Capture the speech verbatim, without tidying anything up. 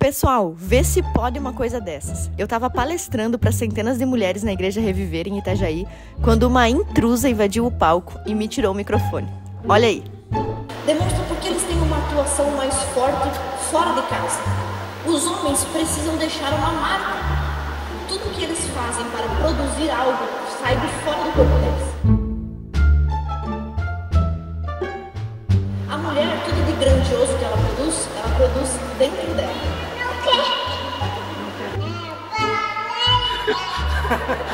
Pessoal, vê se pode uma coisa dessas. Eu tava palestrando para centenas de mulheres na Igreja Reviver em Itajaí, quando uma intrusa invadiu o palco e me tirou o microfone. Olha aí. Demonstra porque eles têm uma atuação mais forte fora de casa. Os homens precisam deixar uma marca. Tudo que eles fazem para produzir algo sai de fora do corpo deles. A mulher, tudo de grandioso que ela produz, ela produz dentro dela. Não quer.